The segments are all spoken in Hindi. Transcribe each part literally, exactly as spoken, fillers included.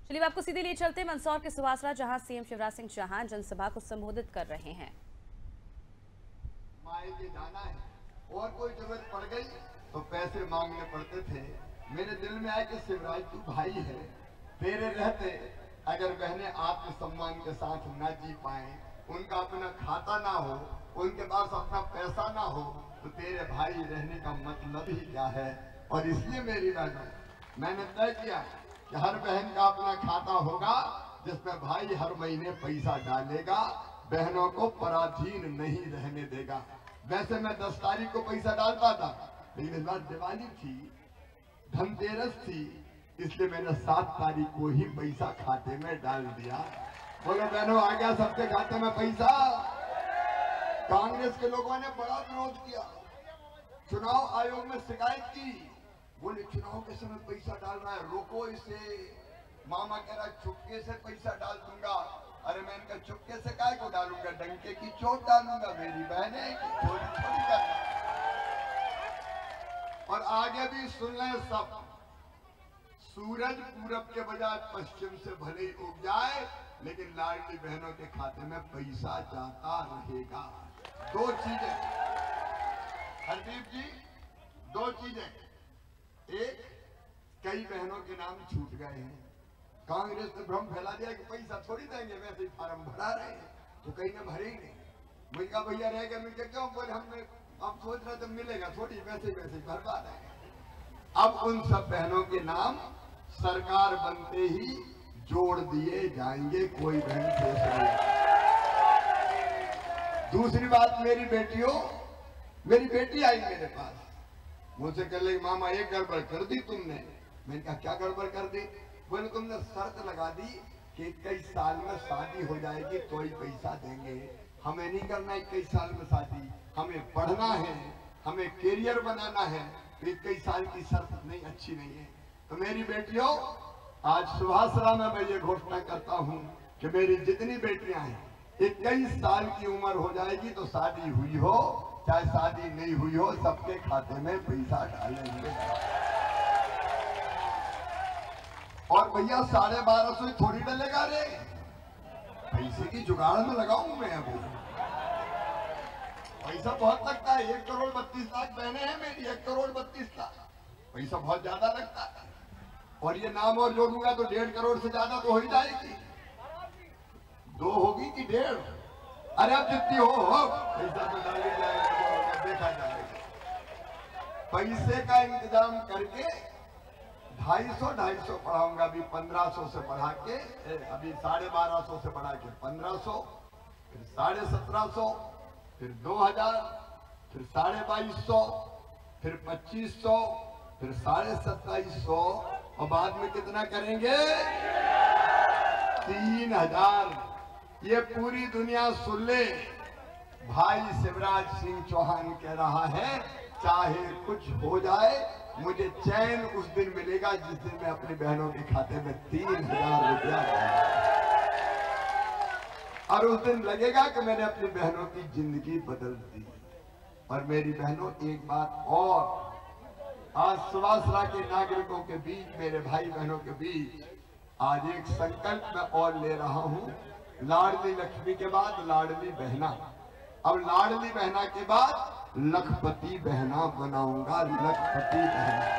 चलिए आपको सीधे लिए चलते मंदसौर के सुवासरा, जहां सीएम शिवराज सिंह चौहान जनसभा को संबोधित कर रहे हैं। मायके जाना है और कोई जरूरत पड़ गई तो पैसे मांगने पड़ते थे। मेरे दिल में आया कि शिवराज तू भाई है, तेरे रहते अगर बहनें आत्मसम्मान के साथ न जी पाए, उनका अपना खाता ना हो, उनके पास अपना पैसा ना हो, तो तेरे भाई रहने का मतलब ही क्या है। और इसलिए मेरी बहनों, मैंने तय किया कि हर बहन का अपना खाता होगा जिसमें भाई हर महीने पैसा डालेगा, बहनों को पराधीन नहीं रहने देगा। वैसे मैं दस तारीख को पैसा डालता था, लेकिन इस बार दिवाली थी, धनतेरस थी, इसलिए मैंने सात तारीख को ही पैसा खाते में डाल दिया। बोलो बहनों, आ गया सबके खाते में पैसा। कांग्रेस के लोगों ने बड़ा विरोध किया, चुनाव आयोग में शिकायत की, बोले चुनाव के समय पैसा डाल रहा है, रोको इसे। मामा कह रहा चुपके से पैसा डाल दूंगा। अरे मैं इनका चुपके से काय को डालूंगा, डंके की चोट डालूंगा। मेरी बहने की चोरी थोड़ी करना। और आगे भी सुन लें सब, सूरज पूरब के बजाय पश्चिम से भले ही उग जाए, लेकिन लाडली बहनों के खाते में पैसा जाता रहेगा। दो चीजें हरदीप जी, दो चीजें। एक, कई बहनों के नाम छूट गए हैं। कांग्रेस ने भ्रम फैला दिया कि पैसा थोड़ी देंगे, वैसे ही फार्म भरा रहे हैं, तो कहीं ने भरे ही नहीं। मुझे कहा भैया रह गए, मुझे क्यों बोले, हमने अब सोच रहे थे मिलेगा थोड़ी, वैसे वैसे ही भरवा रहे हैं। अब उन सब बहनों के नाम सरकार बनते ही जोड़ दिए जाएंगे, कोई बहन शेष नहीं। दूसरी बात, मेरी बेटियों, मेरी बेटी आई मेरे पास, मुझसे कह लगी मामा एक गड़बड़ कर दी तुमने। मैंने कहा क्या गड़बड़ कर दी? बोले तुमने शर्त लगा दी कि इक्कीस साल में शादी हो जाएगी तो ही पैसा देंगे। हमें नहीं करना इक्कीस साल में शादी, हमें पढ़ना है, हमें कैरियर बनाना है। तो इक्कीस साल की शर्त नहीं, अच्छी नहीं है। तो मेरी बेटियों, आज सुभाषरा में मैं ये घोषणा करता हूँ कि मेरी जितनी बेटियां हैं, इक्कीस साल की उम्र हो जाएगी तो शादी हुई हो चाहे शादी नहीं हुई हो, सबके खाते में पैसा डालेंगे। और भैया साढ़े बारह सौ थोड़ी डलेगा रे, पैसे की जुगाड़ में लगाऊं मैं। अभी पैसा बहुत लगता है, एक करोड़ बत्तीस लाख बहने हैं मेरी, एक करोड़ बत्तीस लाख पैसा बहुत ज्यादा लगता है। और ये नाम और जोड़ूंगा तो डेढ़ करोड़ से ज्यादा तो हो ही जाएगी। दो होगी कि डेढ़? अरे अब जितनी हो, हो पैसा तो डाल ही जाएगा, देखा जाएगा। पैसे का इंतजाम करके ढाई सौ ढाई सौ पढ़ाऊंगा, अभी पंद्रह सौ से बढ़ा के, अभी साढ़े बारह सौ से बढ़ा के पंद्रह सौ, फिर साढ़े सत्रह सौ, फिर दो हजार, फिर साढ़े बाईस सौ, फिर पच्चीस सौ, फिर साढ़े सत्ताईस सौ, और बाद में कितना करेंगे? तीन हजार। ये पूरी दुनिया सुन ले, भाई शिवराज सिंह चौहान कह रहा है चाहे कुछ हो जाए, मुझे चैन उस दिन मिलेगा जिस दिन मैं अपनी बहनों के खाते में तीन हजार रुपया, और उस दिन लगेगा कि मैंने अपनी बहनों की जिंदगी बदल दी। और मेरी बहनों, एक बात और, आज सुवासरा के नागरिकों के बीच, मेरे भाई बहनों के बीच आज एक संकल्प मैं और ले रहा हूं। लाडली लक्ष्मी के बाद लाडली बहना, अब लाडली बहना के बाद लखपति बहना बनाऊंगा। लखपति बहना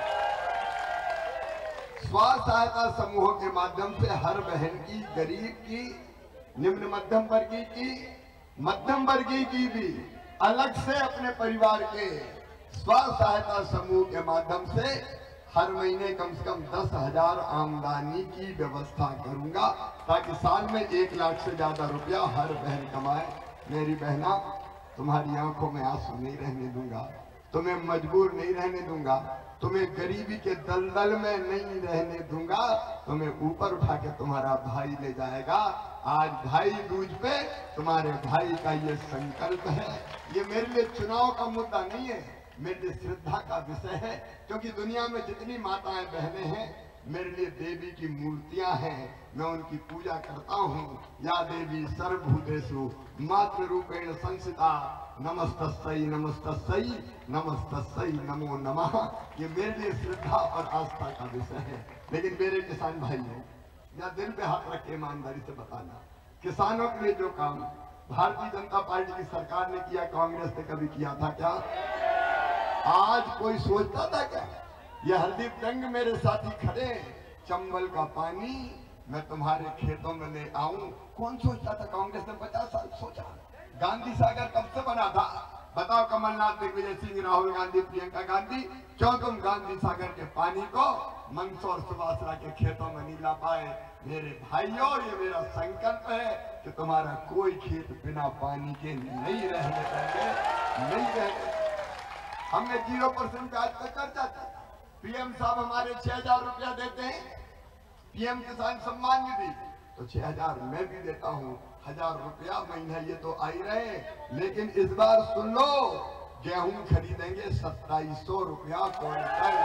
स्व सहायता समूहों के माध्यम से हर बहन की, गरीब की, निम्न मध्यम वर्गीय की, मध्यम वर्गीय की भी, अलग से अपने परिवार के स्व सहायता समूह के माध्यम से हर महीने कम से कम दस हजार आमदनी की व्यवस्था करूंगा, ताकि साल में एक लाख से ज्यादा रुपया हर बहन कमाए। मेरी बहना, तुम्हारी आंखों में आंसू नहीं रहने दूंगा, तुम्हें मजबूर नहीं रहने दूंगा, तुम्हें गरीबी के दलदल में नहीं रहने दूंगा, तुम्हें ऊपर उठा के तुम्हारा भाई ले जाएगा। आज भाई दूज पे तुम्हारे भाई का ये संकल्प है। ये मेरे लिए चुनाव का मुद्दा नहीं है, मेरे लिए श्रद्धा का विषय है, क्योंकि दुनिया में जितनी माताएं बहनें हैं मेरे लिए देवी की मूर्तियां हैं, मैं उनकी पूजा करता हूँ। या देवी सर्वभूतेषु मातृ रूपेण संस्थिता, नमस्तस्यै नमस्तस्यै नमस्तस्यै नमो नमः। ये मेरे लिए श्रद्धा और आस्था का विषय है। लेकिन मेरे किसान भाइयों, या दिल पे हाथ रख के ईमानदारी से बताना, किसानों के लिए जो काम भारतीय जनता पार्टी की सरकार ने किया, कांग्रेस ने कभी किया था क्या? आज कोई सोचता था क्या? ये हरदीप डंग मेरे साथी खड़े हैं, चंबल का पानी मैं तुम्हारे खेतों में ले आऊं, कौन सोचता था? कांग्रेस ने पचास साल सोचा। गांधी सागर कब से बना था? बताओ कमलनाथ, दिग्विजय सिंह, राहुल गांधी, प्रियंका गांधी, क्यों तुम गांधी सागर के पानी को मंदसौर सुभाषरा के खेतों में नहीं ला पाए? मेरे भाइयों, ये मेरा संकल्प है कि तुम्हारा कोई खेत बिना पानी के नहीं रहने देंगे, नहीं रहने। हमने जीरो परसेंट ब्याज पर कर्जा दिया। पीएम साहब हमारे छह हजार रुपया देते हैं, पीएम किसान सम्मान निधि, तो छह हजार मैं भी देता हूँ, हजार रुपया महीना ये तो आई रहे। लेकिन इस बार सुन लो, गेहूं खरीदेंगे सत्ताईस सौ रुपया क्विंटल,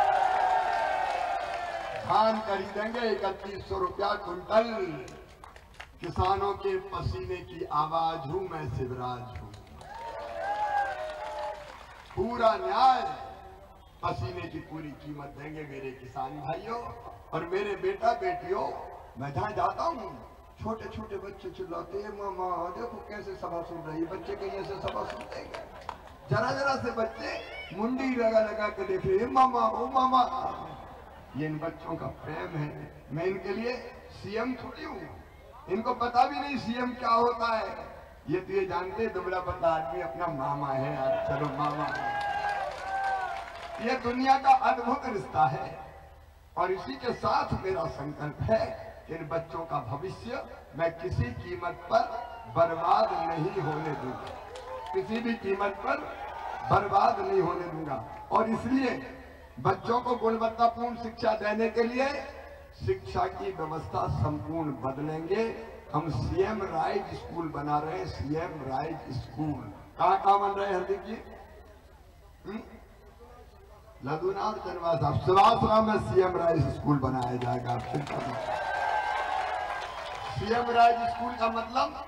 धान खरीदेंगे इकतीस सौ रुपया क्विंटल। किसानों के पसीने की आवाज हूं मैं, शिवराज हूं। पूरा न्याय, पसीने की पूरी कीमत देंगे मेरे किसान भाइयों और मेरे बेटा बेटियों। मैं जहां जाता हूं, छोटे छोटे बच्चे चिल्लाते हैं, मामा देखो कैसे सभा सुन रही। बच्चे कहीं ऐसे सभा सुनते हैं? जरा जरा से बच्चे मुंडी लगा लगा के देख रहे हैं, मामा ओ मामा। ये इन बच्चों का प्रेम है। मैं इनके लिए सीएम थोड़ी हूँ, इनको पता भी नहीं सीएम क्या होता है। ये तो ये जानते दुबला पतला आदमी अपना मामा है यार, चलो मामा। ये दुनिया का अद्भुत रिश्ता है और इसी के साथ मेरा संकल्प है कि इन बच्चों का भविष्य मैं किसी कीमत पर बर्बाद नहीं होने दूंगा, किसी भी कीमत पर बर्बाद नहीं होने दूंगा। और इसलिए बच्चों को गुणवत्तापूर्ण शिक्षा देने के लिए शिक्षा की व्यवस्था संपूर्ण बदलेंगे। हम सीएम राइज स्कूल बना रहे हैं, सीएम राइज स्कूल। कहाँ कहाँ बन रहे हैं हरदीप जी? लदुना और चनवासा, सुभाषरा में सीएम राइज स्कूल बनाया जाएगा। सीएम राइज स्कूल का मतलब,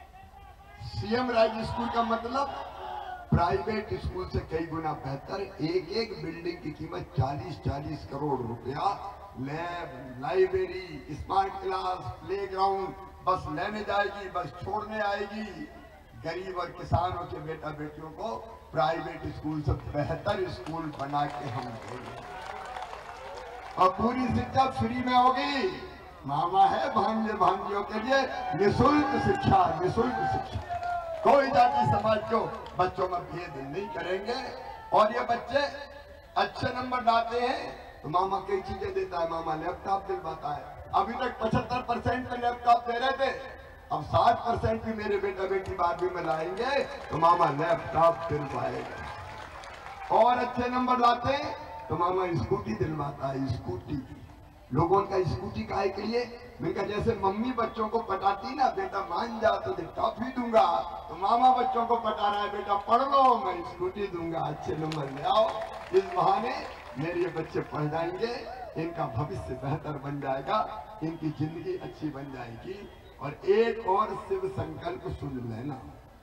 सीएम राइज स्कूल का मतलब प्राइवेट स्कूल से कई गुना बेहतर। एक एक बिल्डिंग की कीमत चालीस चालीस करोड़ रुपया, lab, library, smart class, playground, bus लेने जाएगी, बस छोड़ने आएगी। गरीब और किसानों के बेटा बेटियों को प्राइवेट स्कूल से बेहतर स्कूल बना के हम देंगे और पूरी शिक्षा फ्री में होगी। मामा है भांजे भांजियों के लिए निःशुल्क शिक्षा, निःशुल्क शिक्षा। कोई जाति समाज को बच्चों में भेद नहीं करेंगे। और ये बच्चे अच्छे नंबर लाते हैं तो मामा कई चीजें देता है, मामा लैपटॉप दिलवाता है। अभी तक पचहत्तर परसेंट में लैपटॉप दे रहे थे, अब साठ परसेंट भी मेरे बेटा बेटी बारहवीं में लाएंगे तो मामा लैपटॉप दिलवाएगा। और अच्छे नंबर लाते हैं तो मामा स्कूटी दिलवाता है, स्कूटी। लोगों का स्कूटी काहे के लिए? मैं कहा जैसे मम्मी बच्चों को पटाती ना, बेटा मान जा तो टॉफी दूंगा, तो मामा बच्चों को पटा रहा है, बेटा पढ़ लो मैं स्कूटी दूंगा, अच्छे नंबर ले आओ। इस बहाने मेरे ये बच्चे पढ़ जाएंगे, इनका भविष्य बेहतर बन जाएगा, इनकी जिंदगी अच्छी बन जाएगी। और एक और शिव संकल्प सुन लेना,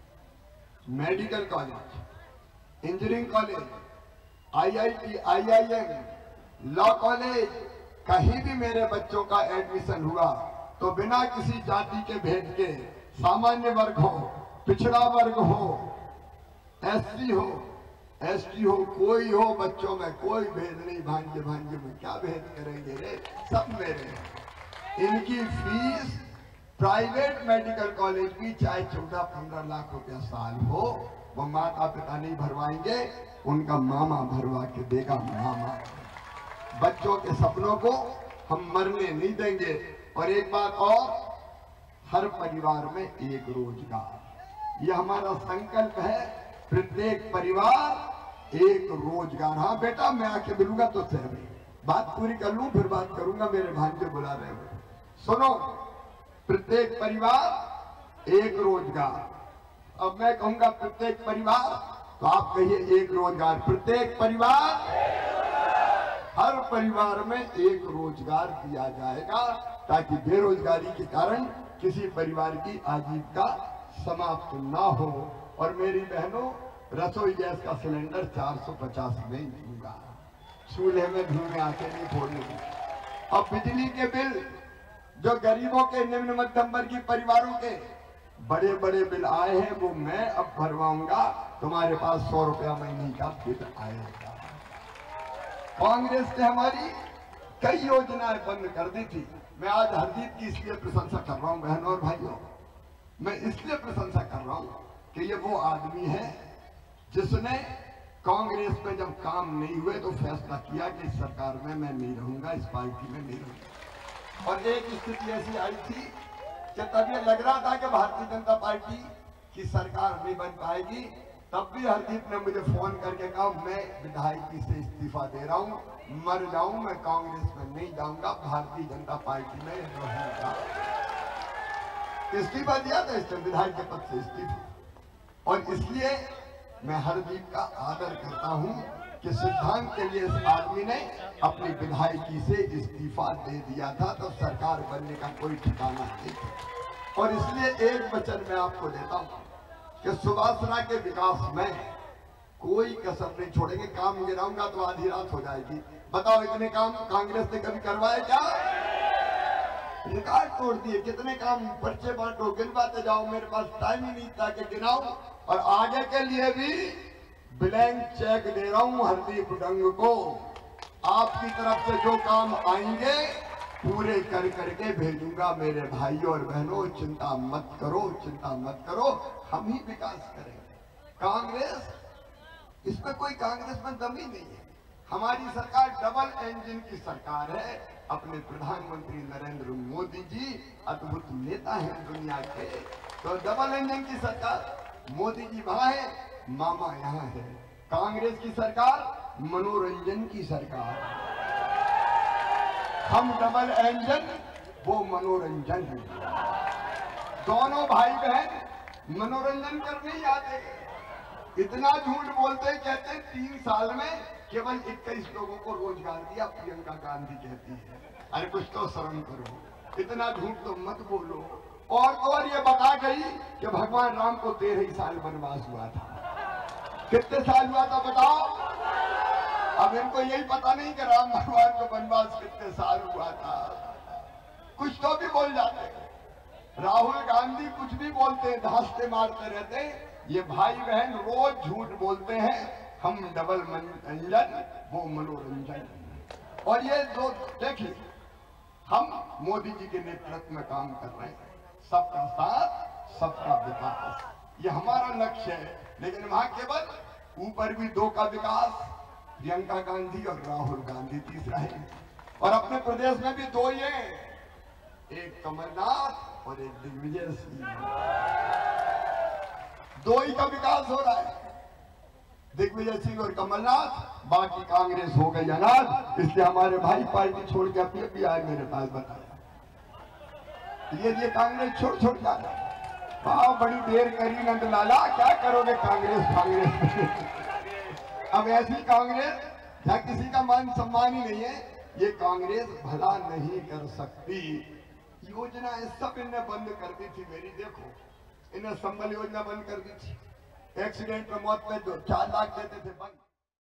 medical college, engineering college, IIT, IIM, law college, कहीं भी मेरे बच्चों का एडमिशन हुआ तो बिना किसी जाति के भेद के, सामान्य वर्ग हो, पिछड़ा वर्ग हो, एससी हो, एसटी हो, कोई हो, बच्चों में कोई भेद नहीं। भांजे भांजे में क्या भेद करेंगे रे, सब मेरे हैं। इनकी फीस प्राइवेट मेडिकल कॉलेज की चाहे चौदह पंद्रह लाख रुपया साल हो, वो माता पिता नहीं भरवाएंगे, उनका मामा भरवा के देगा। मामा बच्चों के सपनों को हम मरने नहीं देंगे। और एक बात और, हर परिवार में एक रोजगार, ये हमारा संकल्प है। प्रत्येक परिवार एक रोजगार। हाँ बेटा मैं आके मिलूंगा तो सहमत, बात पूरी कर लूं फिर बात करूंगा, मेरे भांजे बुला रहे हो। सुनो, प्रत्येक परिवार एक रोजगार। अब मैं कहूंगा प्रत्येक परिवार, तो आप कहिए एक रोजगार। प्रत्येक परिवार, हर परिवार में एक रोजगार दिया जाएगा ताकि बेरोजगारी के कारण किसी परिवार की आजीविका समाप्त ना हो। और मेरी बहनों, रसोई गैस का सिलेंडर चार सौ पचास में ही दूंगा, चूल्हे में धुएं आके नहीं फोड़ने दूंगा। अब बिजली के बिल जो गरीबों के, निम्न मध्यम वर्गीय परिवारों के बड़े बड़े बिल आए हैं वो मैं अब भरवाऊंगा। तुम्हारे पास सौ रुपया महीने का बिल आएगा। कांग्रेस ने हमारी कई योजनाएं बंद कर दी थी। मैं आज हरदीप की इसलिए प्रशंसा कर रहा हूं बहनों और भाइयों, मैं इसलिए प्रशंसा कर रहा हूं कि ये वो आदमी है जिसने कांग्रेस में जब काम नहीं हुए तो फैसला किया कि इस सरकार में मैं नहीं रहूंगा, इस पार्टी में नहीं रहूंगा। और एक स्थिति ऐसी आई थी कि तब ये लग रहा था कि भारतीय जनता पार्टी की सरकार नहीं बन पाएगी, तब भी हरदीप ने मुझे फोन करके कहा मैं विधायकी से इस्तीफा दे रहा हूं, मर जाऊं मैं कांग्रेस में नहीं जाऊंगा, भारतीय जनता पार्टी में रहूंगा। इस्तीफा दिया था इसने, विधायक के पद से इस्तीफा। और इसलिए मैं हरदीप का आदर करता हूं कि सिद्धांत के लिए इस आदमी ने अपनी विधायकी से इस्तीफा दे दिया था, तो सरकार बनने का कोई ठिकाना नहीं था। और इसलिए एक वचन मैं आपको देता हूं कि सुभाषरा के विकास में कोई कसर नहीं छोड़ेंगे। काम गिराऊंगा तो आधी रात हो जाएगी। बताओ इतने काम कांग्रेस ने कभी करवाए क्या? रिकॉर्ड तोड़ दिए। कितने काम, पर्चे बांटो, गिनवाते जाओ, मेरे पास टाइम ही नहीं था कि गिनाऊं। और आगे के लिए भी ब्लैंक चेक दे रहा हूं हरदीप डंग को। आपकी तरफ से जो काम आएंगे पूरे कर करके भेजूंगा मेरे भाइयों और बहनों। चिंता मत करो, चिंता मत करो, हम ही विकास करेंगे। कांग्रेस, इसमें कोई कांग्रेस में दम ही नहीं है। हमारी सरकार डबल इंजन की सरकार है। अपने प्रधानमंत्री नरेंद्र मोदी जी अद्भुत नेता हैं दुनिया के। तो डबल इंजन की सरकार, मोदी जी वहां है, मामा यहाँ है। कांग्रेस की सरकार मनोरंजन की सरकार, हम डबल इंजन, वो मनोरंजन। दोनों भाई बहन मनोरंजन करने ही आते। इतना झूठ बोलते, कहते तीन साल में केवल इक्कीस लोगों को रोजगार दिया, प्रियंका गांधी कहती है। अरे कुछ तो शर्म करो, इतना झूठ तो मत बोलो। और तो और ये बता गई कि भगवान राम को तेरह ही साल वनवास हुआ था। कितने साल हुआ था बताओ? अब इनको यही पता नहीं कि राम भगवान को वनवास कितने साल हुआ था। कुछ तो भी बोल जाते। राहुल गांधी कुछ भी बोलते हैं, धांसते मारते रहते हैं। ये भाई बहन रोज झूठ बोलते हैं। हम डबल इंजन, वो मनोरंजन। और ये जो देखिए, हम मोदी जी के नेतृत्व में काम कर रहे हैं। सबका साथ, सबका विकास, ये हमारा लक्ष्य है। लेकिन वहां केवल ऊपर भी दो का विकास, प्रियंका गांधी और राहुल गांधी तीसरा है। और अपने प्रदेश में भी दो ही हैं, एक कमलनाथ और एक दिग्विजय सिंह। दो ही का विकास हो रहा है, दिग्विजय सिंह और कमलनाथ। बाकी कांग्रेस हो गई अनाथ। इसलिए हमारे भाई पार्टी छोड़ के अपने भी आए मेरे पास बताया, ये ये कांग्रेस छोड़ छोड़ जा रहा। हाँ, बड़ी देर करी नंदलाला, क्या करोगे कांग्रेस कांग्रेस। अब ऐसी कांग्रेस जहाँ किसी का मान सम्मान ही नहीं है, ये कांग्रेस भला नहीं कर सकती। योजना सब इन्हें बंद कर दी थी मेरी। देखो, इन्हें संबल योजना बंद कर दी थी। एक्सीडेंट में मौत पे जो चार लाख देते थे बंद।